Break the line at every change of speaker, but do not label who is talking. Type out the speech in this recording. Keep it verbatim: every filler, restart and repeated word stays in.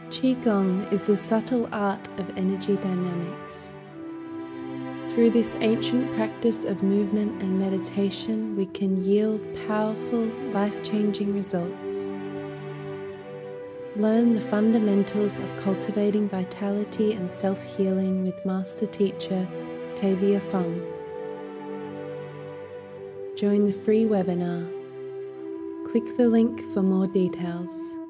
Qigong is the subtle art of energy dynamics. Through this ancient practice of movement and meditation, we can yield powerful, life-changing results. Learn the fundamentals of cultivating vitality and self-healing with Master Teacher Tavia Fung. Join the free webinar. Click the link for more details.